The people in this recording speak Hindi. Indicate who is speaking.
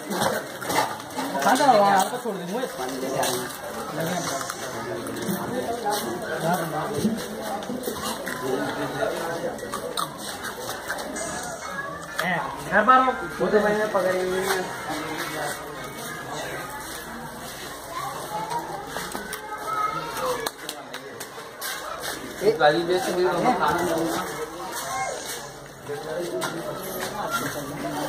Speaker 1: खाता रहा आपको छोड़ दूंगा घर पर वो तो मैंने पकड़ेंगे एक गाड़ी में से भी खाना